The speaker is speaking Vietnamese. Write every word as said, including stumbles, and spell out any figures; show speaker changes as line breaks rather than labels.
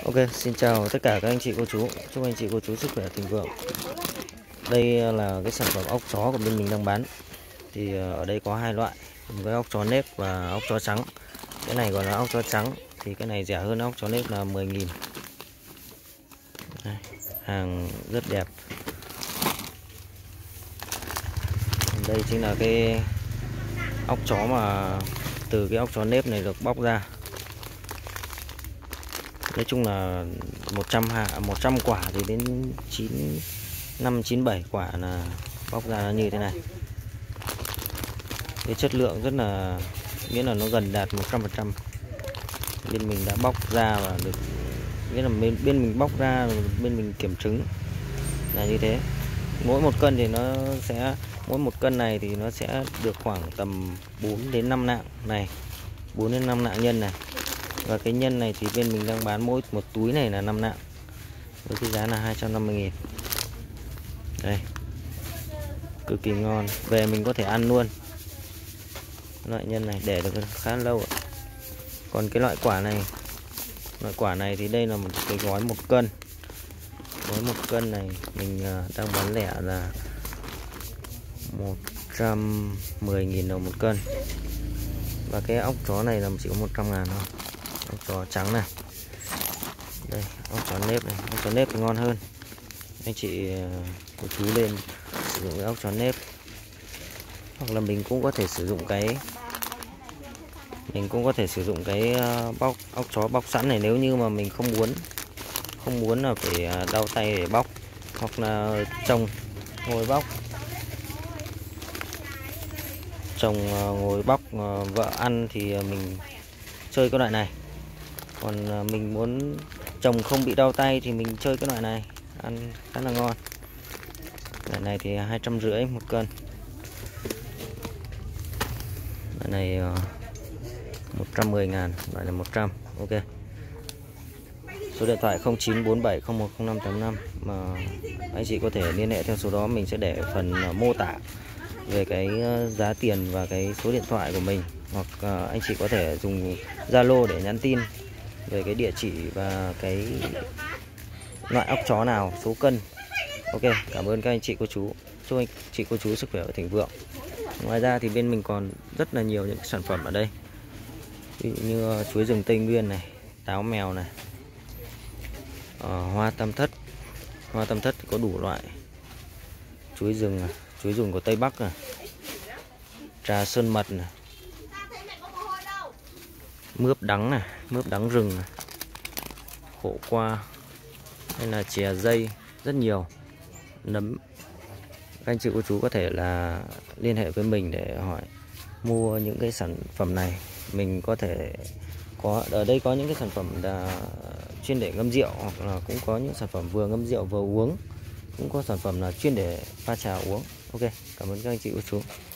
Ok, xin chào tất cả các anh chị cô chú. Chúc anh chị cô chú sức khỏe thịnh vượng. Đây là cái sản phẩm ốc chó của bên mình đang bán. Thì ở đây có hai loại, một cái ốc chó nếp và ốc chó trắng. Cái này gọi là ốc chó trắng, thì cái này rẻ hơn ốc chó nếp là mười nghìn. Đây, hàng rất đẹp. Đây chính là cái ốc chó mà từ cái ốc chó nếp này được bóc ra. Nói chung là một trăm hạ một trăm quả thì đến chín năm chín bảy quả là bóc ra nó như thế này. Cái chất lượng rất là, nghĩa là nó gần đạt một trăm phần trăm. Bên mình đã bóc ra và được, nghĩa là bên, bên mình bóc ra, bên mình kiểm chứng là như thế. Mỗi một cân thì nó sẽ mỗi một cân này thì nó sẽ được khoảng tầm bốn đến năm nạng này, bốn đến năm nạng nhân này. Và cái nhân này thì bên mình đang bán mỗi một túi này là năm nạng với cái giá là hai trăm năm mươi nghìn. Đây, cực kỳ ngon, về mình có thể ăn luôn. Loại nhân này để được khá lâu ạ. Còn cái loại quả này, loại quả này thì đây là một cái gói một cân. Gói một cân này mình đang bán lẻ là một trăm mười nghìn đồng một cân. Và cái ốc chó này là chỉ có một trăm ngàn thôi. Ốc chó trắng này. Đây, ốc chó nếp này, ốc chó nếp thì ngon hơn. Anh chị cô chú lên sử dụng cái ốc chó nếp. Hoặc là mình cũng có thể sử dụng cái mình cũng có thể sử dụng cái bóc ốc chó bóc sẵn này, nếu như mà mình không muốn không muốn là phải đau tay để bóc, hoặc là chồng ngồi bóc, chồng ngồi bóc, vợ ăn thì mình chơi cái loại này. Còn mình muốn chồng không bị đau tay thì mình chơi cái loại này, ăn khá là ngon. Loại này thì hai trăm rưỡi một cân. Loại này một trăm mười ngàn, loại này một trăm. Ok. Số điện thoại không chín bốn bảy không một không năm tám năm mà anh chị có thể liên hệ theo số đó, mình sẽ để phần mô tả về cái giá tiền và cái số điện thoại của mình, hoặc anh chị có thể dùng Zalo để nhắn tin về cái địa chỉ và cái loại ốc chó nào, số cân. Ok, cảm ơn các anh chị cô chú. Chúc anh chị cô chú sức khỏe và thịnh vượng. Ngoài ra thì bên mình còn rất là nhiều những sản phẩm ở đây, ví dụ như chuối rừng Tây Nguyên này, táo mèo này, ờ, hoa tam thất. Hoa tam thất thì có đủ loại. Chuối rừng này, chuối rừng của Tây Bắc này, trà sơn mật này, mướp đắng này, mướp đắng rừng này, khổ qua, hay là chè dây, rất nhiều. Nấm. Các anh chị cô chú có thể là liên hệ với mình để hỏi mua những cái sản phẩm này. Mình có thể có ở đây có những cái sản phẩm là chuyên để ngâm rượu, hoặc là cũng có những sản phẩm vừa ngâm rượu vừa uống, cũng có sản phẩm là chuyên để pha trà uống. Ok, cảm ơn các anh chị cô chú.